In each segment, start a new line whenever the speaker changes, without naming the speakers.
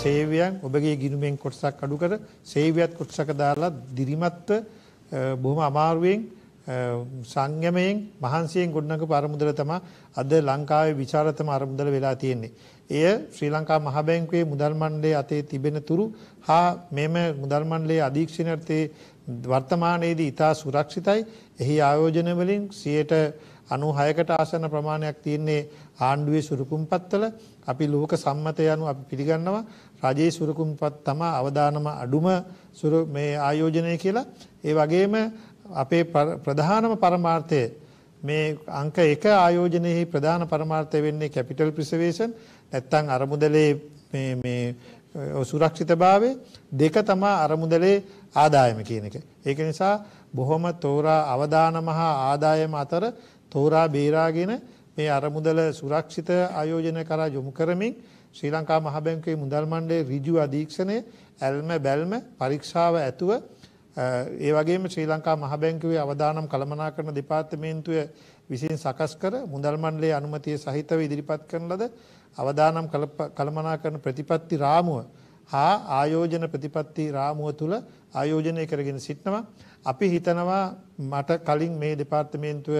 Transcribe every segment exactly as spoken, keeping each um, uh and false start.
සේවයන් ඔබගේ ගිණුමෙන් කොටසක් අඩු කර සේවයත් කොටසක දාලා දිරිමත්ව බොහොම අමාරුවෙන් සංයමයෙන් මහන්සියෙන් ගොඩනගපු අරමුදල තමයි අද ලංකාවේ විචාරතම අරමුදල වෙලා තියෙන්නේ. එය ශ්‍රී ලංකා මහ බැංකුවේ මුදල් මණ්ඩලයේ අතේ තිබෙන තුරු හා මෙම මුදල් මණ්ඩලයේ අධීක්ෂණයේ වර්තමානයේදී ඉතා සුරක්ෂිතයි. එහි ආයෝජන වලින් සියයට අනූහයකට ආසන්න ප්‍රමාණයක් තියෙන්නේ ආණ්ඩුවේ සුරුකුම්පත්වල. අපි ලෝක සම්මතය අනුව අපි පිළිගන්නවා රජයේ සුරුකුම්පත් තමයි අවදානම අඩුම සුරු මේ ආයෝජනය කියලා. ඒ වගේම අපේ ප්‍රධානම පරමාර්ථය මේ අංක එක ආයෝජනයේ ප්‍රධාන පරමාර්ථය වෙන්නේ කැපිටල් ප්‍රිසර්වේෂන් නැත්නම් අරමුදලේ මේ මේ සුරක්ෂිතභාවය දෙක තමයි අරමුදලේ ආදායම කියන එක. ඒක නිසා බොහොම තෝරා අවදානම හා ආදායම අතර තෝරා බේරාගෙන මේ අරමුදල සුරක්ෂිත ආයෝජන කරා යොමු කරමින් ශ්‍රී ලංකා මහ බැංකුවේ මුදල් මණ්ඩලයේ ඍජු අධීක්ෂණය ඇල්ම බැල්ම පරීක්ෂාව ඇතුව ඒ වගේම ශ්‍රී ලංකා මහ බැංකුවේ අවදානම් කළමනාකරණ දෙපාර්තමේන්තුව විසින් සකස් කර මුදල් මණ්ඩලයේ අනුමැතිය සහිතව ඉදිරිපත් කරන ලද අවදානම් කළමනාකරණ ප්‍රතිපත්ති රාමුව හා ආයෝජන ප්‍රතිපත්ති රාමුව තුල ආයෝජනය කරගෙන සිටනවා. අපි හිතනවා මට කලින් මේ දෙපාර්තමේන්තුව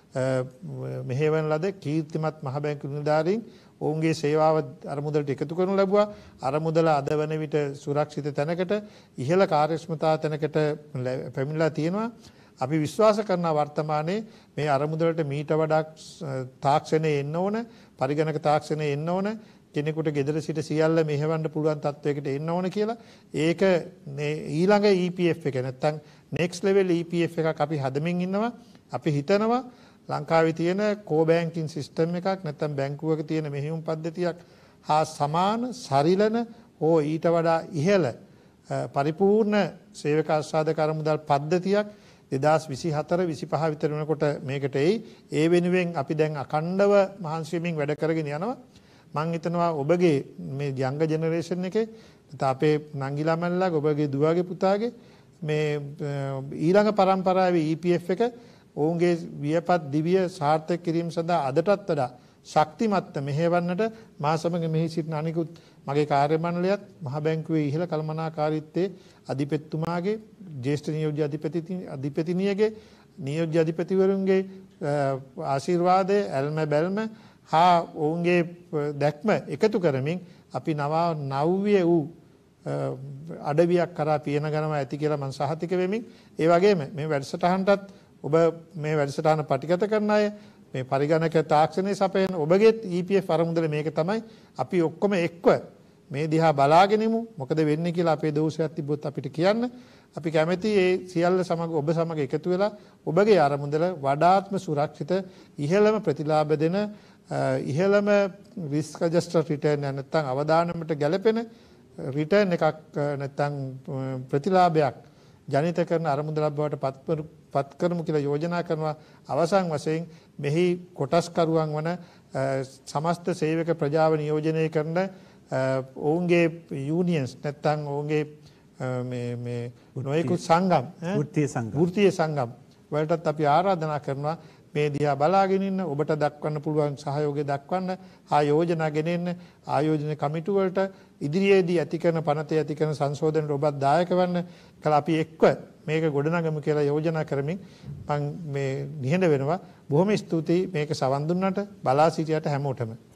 මෙහෙවන ලද කීර්තිමත් මහ බැංකු නිලධාරීන් ඔවුන්ගේ සේවාව අරමුදලට එකතු කරනු ලැබුවා. අරමුදල අද වන විට සුරක්ෂිත තැනකට ඉහළ කාර්යක්ෂමතා තැනකට පැමිණලා තියෙනවා. අපි විශ්වාස කරන වර්තමානයේ මේ අරමුදලට මීට වඩා තාක්ෂණය එන්න ඕන, පරිගණක තාක්ෂණය එන්න ඕන, කෙනෙකුට ගෙදර සිට සියල්ල මෙහෙවන්න පුළුවන් තත්වයකට එන්න ඕන කියලා. ඒක ඊළඟ E P F එක නැත්තම් next level E P F එකක් අපි හදමින් ඉන්නවා. අපි හිතනවා ලංකාවේ තියෙන කෝ බැංකින් සිස්ටම් එකක් නැත්නම් බැංකුවක තියෙන මෙහෙයුම් පද්ධතියක් හා සමාන සරිලන හෝ ඊට වඩා ඉහළ පරිපූර්ණ සේවක ආස්වාදක අරමුදල් පද්ධතියක් දෙදාස් විසිහතර විසිපහ විතර වෙනකොට මේකට එයි. ඒ වෙනුවෙන් අපි දැන් අඛණ්ඩව මහන්සි වෙමින් වැඩ කරගෙන යනවා. මම හිතනවා ඔබගේ මේ යංග ජෙනරේෂන් එකේ අපේ නංගි ළමයිලා ඔබගේ දුවගේ පුතාගේ මේ ඊළඟ පරම්පරාවේ E P F එක ඔවුන්ගේ වියපත් දිවිය සාර්ථක කිරීම සඳහා අදටත් වඩා ශක්තිමත් මෙහෙවන්නට මා සමග මෙහි සිටින අනිකුත් මගේ කාර්ය මණ්ඩලයත් මහ බැංකුවේ ඉහළ කළමනාකාරීත්වයේ අධිපතිතුමාගේ ජ්‍යෙෂ්ඨ නියෝජ්‍ය අධිපති අධිපතිනියගේ නියෝජ්‍ය අධිපතිවරුන්ගේ ආශිර්වාදය ඇල්ම බැල්ම හා ඔවුන්ගේ දැක්ම එකතු කරමින් අපි නව නව්‍ය වූ අඩවියක් කරා පියන ගනවා ඇති කියලා මම සහතික වෙමින් ඒ වගේම මේ වැඩසටහනටත් ඔබ මේ වැඩසටහන පටිගත කරන අය මේ පරිගණක තාක්ෂණයේ සපයන ඔබගේ E P F අරමුදල මේක තමයි අපි ඔක්කොම එක්ව මේ දිහා බලාගෙන ඉමු. මොකද වෙන්නේ කියලා අපේ දෝෂයක් තිබ්බොත් අපිට කියන්න. අපි කැමැති ඒ සියල්ල සමග ඔබ සමග එකතු වෙලා ඔබගේ අරමුදල වඩාත්ම සුරක්ෂිත ඉහළම ප්‍රතිලාභ දෙන ඉහළම risk adjusted return නැත්නම් අවදානමට ගැලපෙන රිටර්න් එකක් නැත්නම් ප්‍රතිලාභයක් ජනිත කරන අරමුදලක් බවට පත් කරමු කියලා යෝජනා කරනවා. අවසන් වශයෙන් මෙහි කොටස්කරුවන් වන සමස්ත සේවක ප්‍රජාව නියෝජනය කරන ඔවුන්ගේ යූනියන්ස් නැත්නම් ඔවුන්ගේ මේ මේ නොයෙකුත් සංගම් වෘත්තීය සංගම් වෘත්තීය සංගම් වලටත් අපි ආරාධනා කරනවා මේ දිහා බලාගෙන ඉන්න ඔබට දක්වන්න පුළුවන් සහයෝගය දක්වන්න ආ යෝජනා ගෙනෙන්න ආයෝජන කමිටු වලට ඉදිරියේදී ඇති කරන පනතේ ඇති කරන සංශෝධනට ඔබත් දායක වෙන්න කල අපි එක්ව මේක ගොඩනගමු කියලා යෝජනා කරමින් මම මේ නිහඬ වෙනවා. බොහොම ස්තුතියි මේක සවන් දුන්නට බලා සිටියට හැමෝටම.